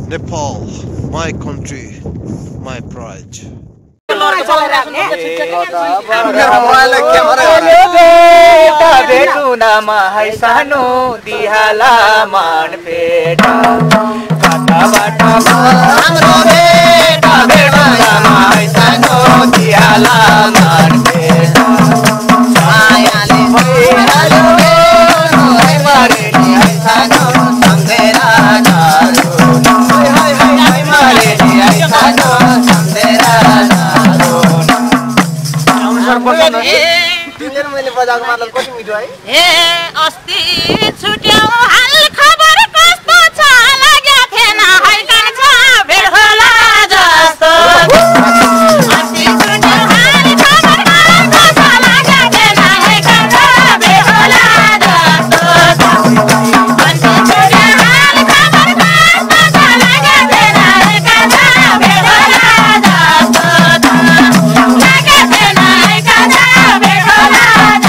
Nepal, my country, my pride. अस्ति छुट्याउ हाल खबर कस्तो छ लाग्या थिएन है कान्छ भेट होला जस्तो अस्ति छुट्याउ हाल खबर कस्तो छ लाग्या थिएन है कान्छ भेट होला जस्तो अस्ति छुट्याउ हाल खबर कस्तो छ लाग्या थिएन है कान्छ भेट होला जस्तो लाग्या थिएन है कान्छ भेट होला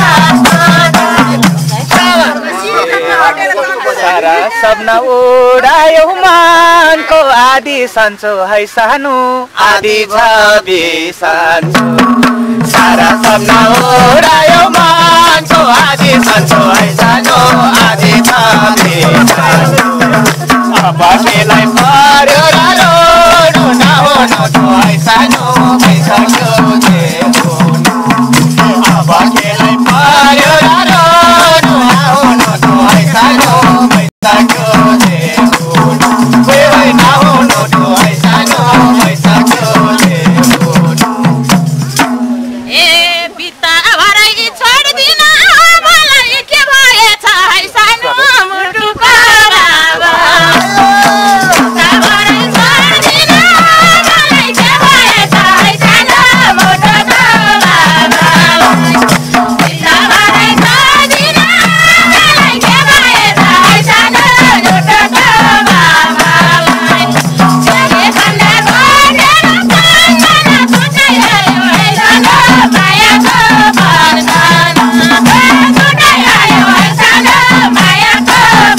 सारा सपना उडायो मानको आदि सन्चो है सानो आदि छवि सन्चो सारा सपना उडायो मानको आदि सन्चो है सानो आदि छवि सन्चो अब केलाई पर्यो र रोनु नहुनु त है सानो भइसक्यो जेठो अब केलाई पर्यो र रोनु नहुनु त है सानो भइसक्यो जेठो कोही नहुनु त है सानो भइसक्यो जेठो ए बिता भरै छोड्दिन मलाई के भएछ है सानो मुटुको बाबा बिता भरै छोड्दिन मलाई के भएछ है सानो मुटुको बाबा बिता भरै छोड्दिन मलाई के भएछ है सानो मुटुको बाबालाई जले खण्डा गरेर कानमा छुटाइहाल्यो है सानो मायाको बन्धन छुटाइहाल्यो है सानो मायाको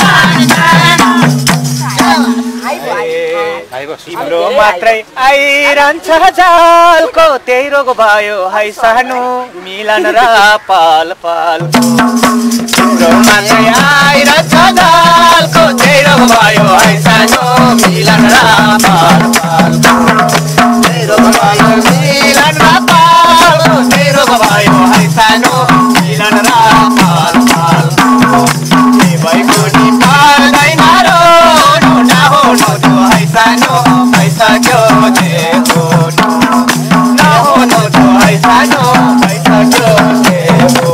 बन्धन तिम्रो मात्रै आइरहन्छ जलको त्यही रोग भयो है सानो मिलन र पल पल तिम्रो मात्रै आइरहन्छ जलको त्यही रोग भयो है सानो मिलन र पल पल त्यही रोग भयो मिलन र पल त्यही रोग भयो है सानो मिलन र पल पल भएको नि पर्दैन रोनु नहुनु त है सानो भइसक्यो जेठो नहुनु त है सानो भइसक्यो जेठो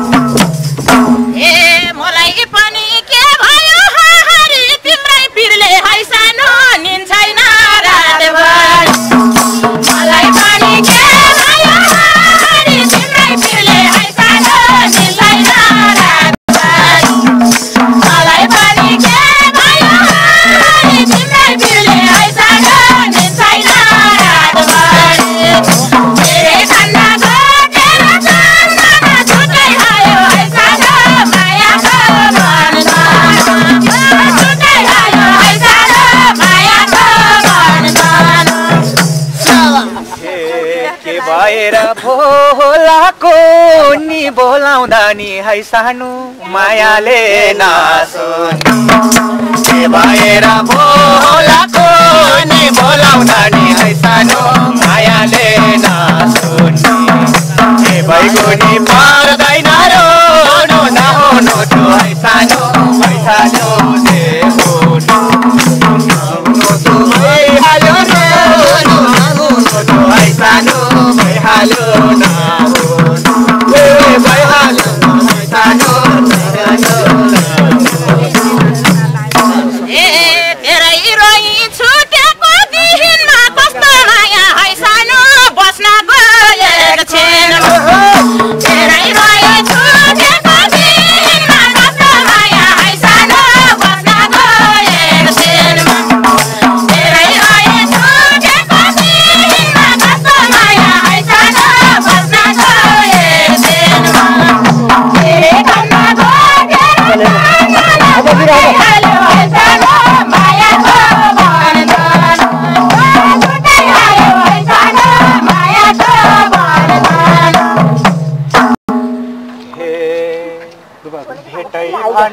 ए मलाई पनि के भयो हरि तिम्रै पिरले है सानो निन छैन रातभर मलाई पनि के भयो हरि तिम्रै पिरले है सानो निन छैन रातभर मलाई पनि के भयो हरि तिम्रै पिरले है सानो निन छैन रातभर धेरै खण्डा घटेर कानमा छुटाइहाल्यो है सानो मायाको बन्धन छुटाइहाल्यो है सानो मायाको बन्धन के भएर भोलाको नि बोलाउँदा नि है सानो मायाले नसुन के भएर भोलाको नि बोलाउँदा नि है सानो मायाले नसुन के भइगयो नि पर्दैन रोनु नहुनु त है सानो भइसक्यो जेठो भइहाल्यो रोनु नहुनु त है सानो भइहाल्यो नहुनु भइहाल्यो है सानो ए तेरै रोइ छुटेको दिनमा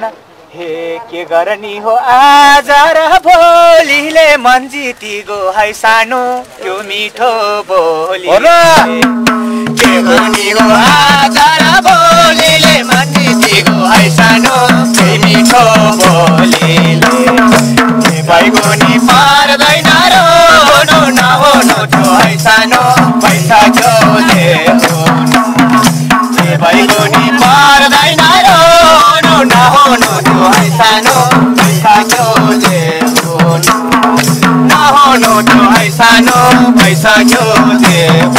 जान हे के गर्ने हो आज र भोलिले मन जितिगो है सानो त्यो मिठो बोली के गर्ने हो आज र भोलिले मन जितिगो है सानो त्यो मिठो बोलीले के भइगो नि पार्दैन रोनु नहोनु त्यो है सानो पैसा जोले के भइगो नि पार्दैन रोनु नहोनु त्यो है सानो पैसा जोले नहोनु त्यो है सानो पैसा जोले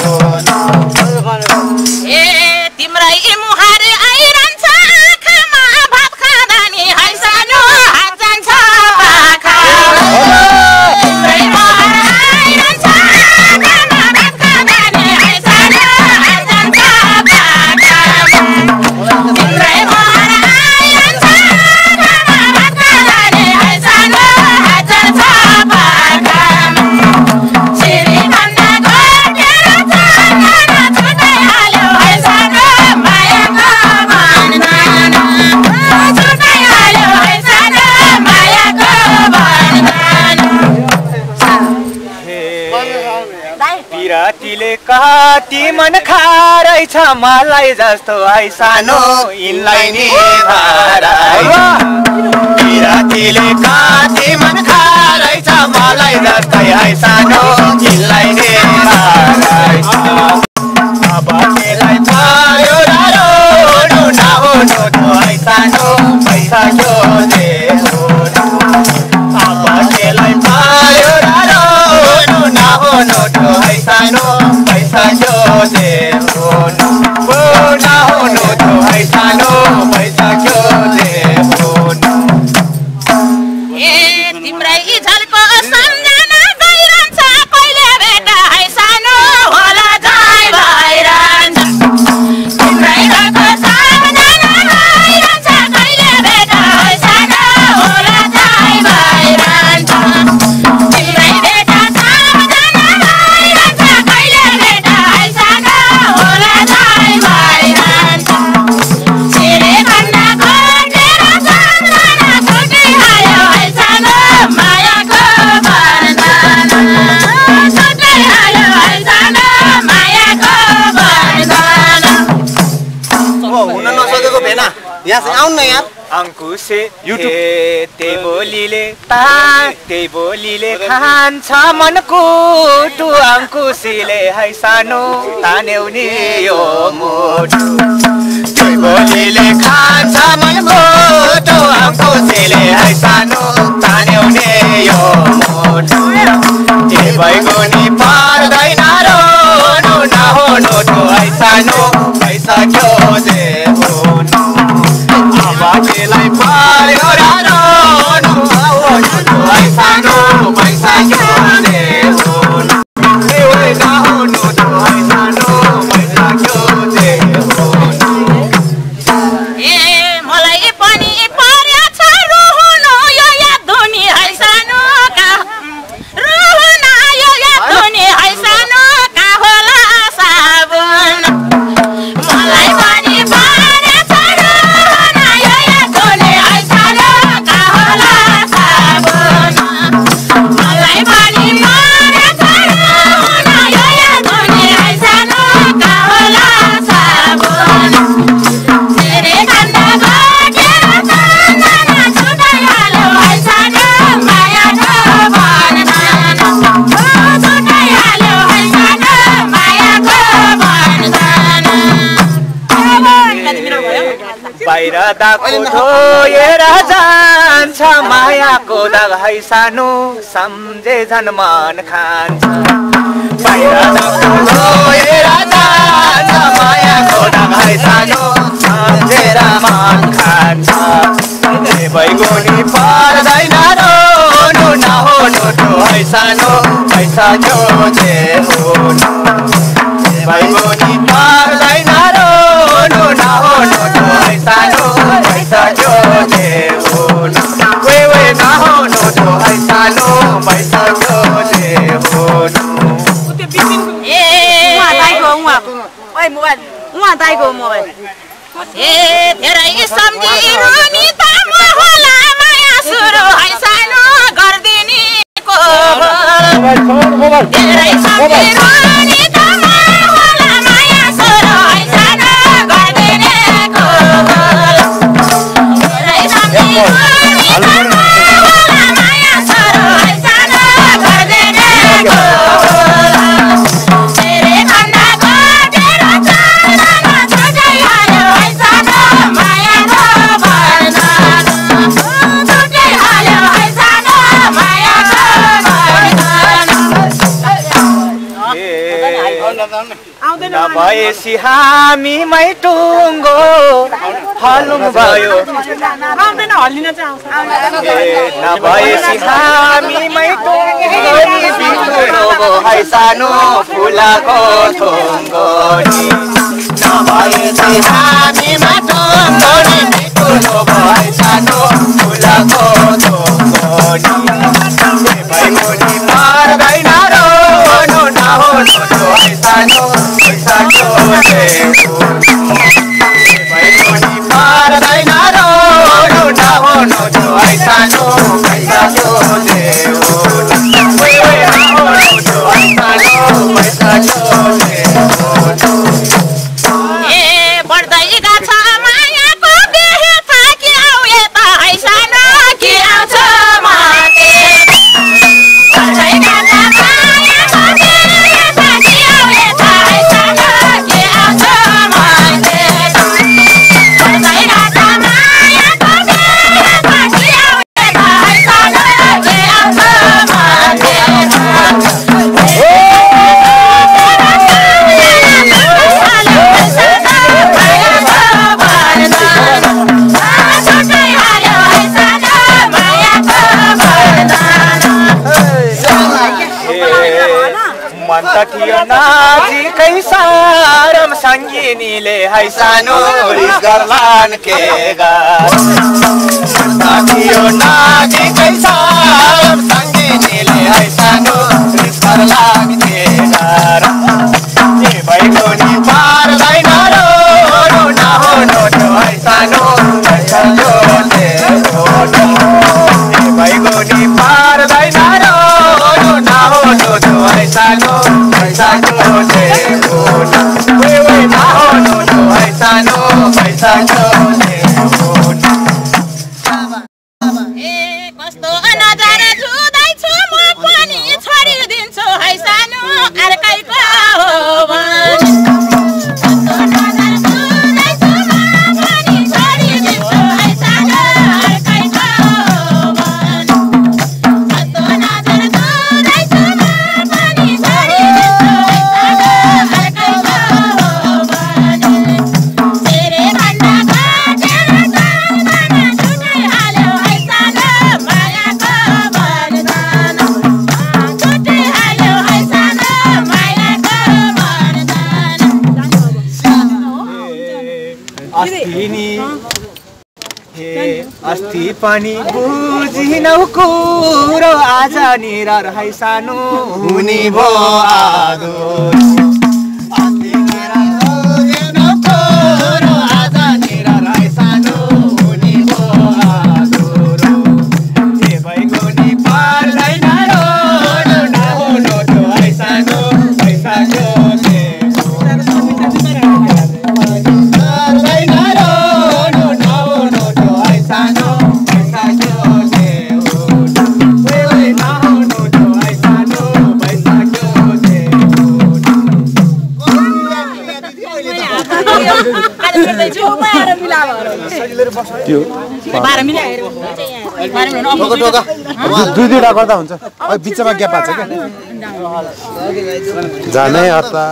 ए तिम्रै मुहार आइरहन्छ आँखामा भात खाँदा नि है सानो हात जान्छ पाखा तिम्रै मुहार आइरहन्छ आँखामा भात खाँदा नि है सानो हात जान्छ पाखा तिम्रै मुहार आइरहन्छ आँखामा भात खाँदा नि है सानो हात जान्छ पाखा सिरी भन्दा घटेर चाँदना छुट्टै हाल्यो है सानो मायाको बन्धन छुट्टै हाल्यो है सानो मायाको बन्धन पिरातीले कति मन खारै छ मलाई जस्तो है सानो यिनलाई नि पिरातीले कति मन खारै छ मलाई जस्तै है सानो यिनलाई नि अब केलाई पार्यो रोनु नहोनु त्यो है सानो पैसा जोले अब केलाई पार्यो रोनु नहोनु त्यो है सानो पैसा जोले नहोनु त्यो है सानो पैसा जोले ए तिम्रै झल्को सम्झना गइरहन्छ कहिले भेट है सानो होला जाइ भइरहन्छ तिम्रै झल्को सम्झना गइरहन्छ कहिले भेट है सानो होला जाइ भइरहन्छ तिम्रै भेट सम्झना गइरहन्छ कहिले भेट है सानो होला जाइ भइरहन्छ सिरे भन्दा घटेर चाँदना छुट्टै हाल्यो है सानो मायाको बन्धन छुट्टै हाल्यो है सानो मायाको बन्धन हुन नसकेको भेना यहाँ चाहिँ आउनु न यार अंकुशे त्यही बोलीले खान्छ मन कुटु अंकुशीले है सानो तान्यौनी यो मुटु त्यही बोलीले खान्छ मन कुटु अंकुशीले है सानो तान्यौनी यो मुटु के भइगो नि पार्दैन रोनु नहोनु त्यो है सानो पैसा जोले केलाई पार्यो रोनु नहोनु त्यो है सानो पैसा जोले नहोनु त्यो है सानो पैसा जोले ए मलाई पनि पर्याछ रुहुनु यो याद धुनी है सानो का रुहुन यो याद धुनी है सानो का होला साबुन मलाई पनि पर्याछ रुहुन यो याद धुनी है सानो का होला साबुन मलाई पनि पर्याछ रुहुन यो याद धुनी है सानो का होला साबुन सिरे भन्दा घटेर चाँदना छुट्टै हाल्यो है सानो मायाको बन्धन छुट्टै हाल्यो है सानो मायाको बन्धन बाहिर दागको धोएर जान्छ मायाको दाग है सानो सम्झे झन् मन खान्छ बाहिर दागको धोएर जान्छ मायाको दाग है सानो सम्झेर मन खान्छ भइगो नि पर्दैन रोनु नहोनु त्यो है सानो पैसा जोले भइगो नि पर्दैन रोनु नहोनु त्यो है सानो पैसा जोले नहोनु त्यो है सानो पैसा जोले ए धेरै सम्झिनु नि त धेरै सम्झिरहने कमा होला माया छोरो हैसान गरिदिनेको होला धेरै सम्झिरहने कमा होला माया छोरो हैसान गरिदिनेको होला धेरै खण्डा घटेर चारमा छुट्टै हाल्यो हैसान मायाको बन्धन छुट्टै हाल्यो हैसान मायाको नभएसी हामीमै टुङ्गो हलुङ भयो नभएसी हामीमै टुङ्गो बिटुलो है सानो फुलाको थुङ्गो नभएसी हामीमै टुङ्गो बिटुलो है सानो फुलाको थुङ्गो भैमुनि पर्दैन रोनु नहोस् है सानो पैसाको भैमुनि पर्दैन रोनु नहोस् है सानो पैसाको बढ्दै गछ मायाको बिहे थाक्यौ यता है सानो के आउँछ माते बढ्दै गछ मायाको बिहे थाक्यौ यता है सानो के आउँछ माते बढ्दै गछ मायाको बिहे थाक्यौ यता है सानो के आउँछ माते मन त थियो नजिकै सारम सङ्गिनीले है सानो रिस गर्लान् के मन त थियो नजिकै सारम सङ्गिनीले है सानो रिस गर्लान् के भइगयो नि पार्दैन रोनु नहोनु है सानो भइगयो नि पार्दैन रोनु नहोनु है सानो पैसाको नहोनु है सानो पैसाको कस्तो नजारा जुँदैछु म पनि छोडिदिन्छु है सानो अर्कैको हो भने कस्तो नजारा जुँदैछु म पनि छोडिदिन्छु है सानो अर्कैको हो भने कस्तो नजारा जुँदैछु म पनि छोडिदिन्छु है सानो अर्कैको हो भने धेरै भन्दा घटेर चारमा छुट्टै हाल्यो है सानो मायाको बन्धन छुट्टै हाल्यो है सानो मायाको बन्धन अस्ति पनि बुझिनौ कुरो आज निर है सानो हुने भो आदो दुईवटा गर्दा हुन्छ बिचमा ग्याप आएको छ क्या जानै हतार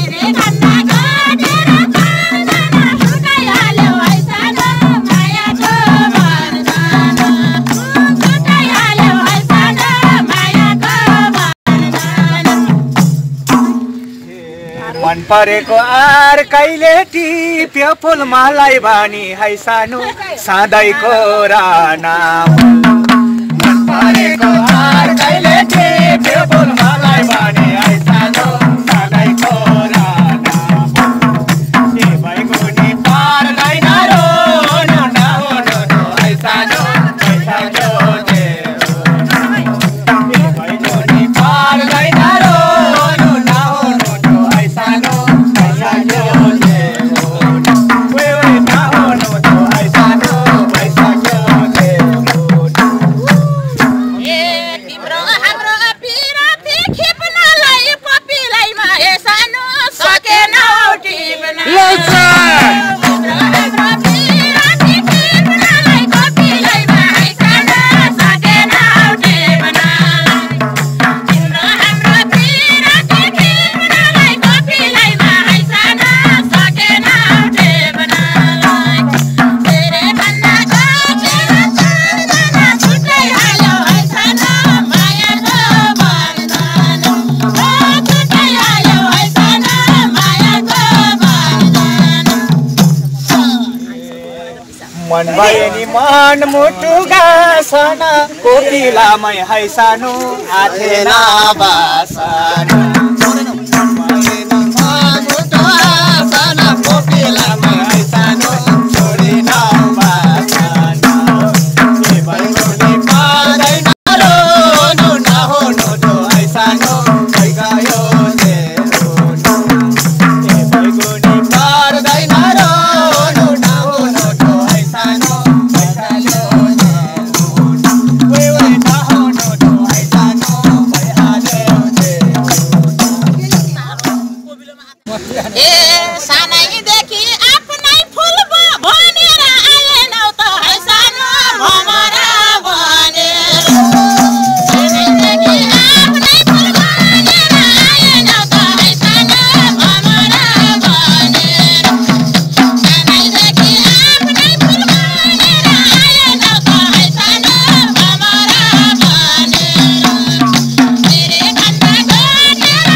माया मन परेको आर कहिले टिप्यो फुलमालाई बानी है सानो सधैँको राना मन परेको आर कहिले टिप्यो फुलमालाई बानी है सानो सधैँको राना ए भइगो नि पार्दैन रोनु नहुनु है सानो पैसाको मन भएनी मन मुटु गासना कोकिलामै है सानो आथेन बासना मन भएनी मन मुटु गासना कोकिलामै है सानो छोडिन बासना ए भइगो नि पार्दैन रोनु नहुनु जो है सानो गयो तेरो ए भइगो नि पार्दैन रोनु नहुनु जो है सानो ए सानैदेखि आफ्नै फुल भनेर आएनौ त है सानो भमरा भनेर सानैदेखि आफ्नै फुल भनेर आएनौ त है सानो भमरा भनेर सानैदेखि आफ्नै फुल भनेर आएनौ त है सानो भमरा भनेर तेरे भन्दा घटेर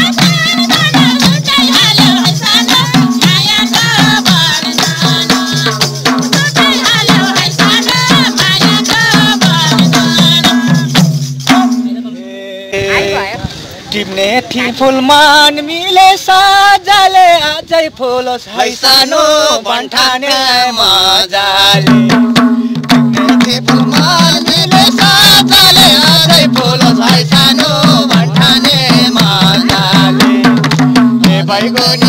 टिप्ने थी फुलमान मिले साजाले अझै फुलोस् है सानो बन्ठाने मजाले टिप्ने थी फुलमान मिले साजाले अझै फुलोस् है सानो बन्ठाने मजाले ए भइगो नि